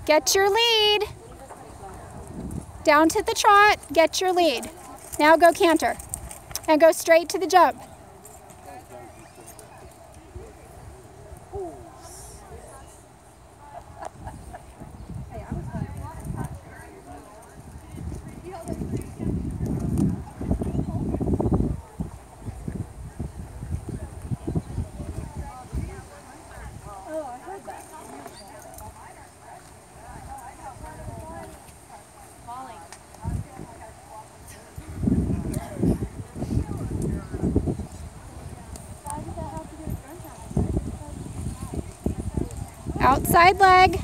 Get your lead. Down to the trot, get your lead. Now go canter and go straight to the jump. Outside leg.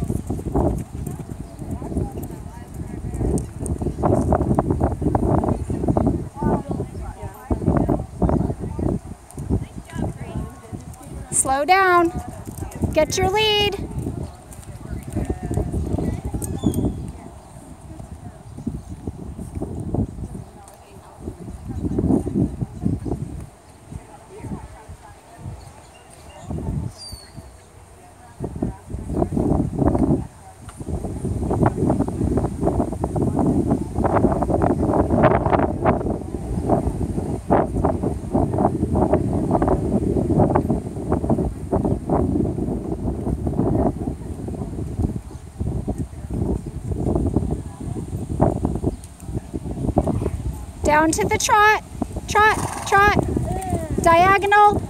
Slow down. Get your lead. Down to the trot, trot, trot, diagonal,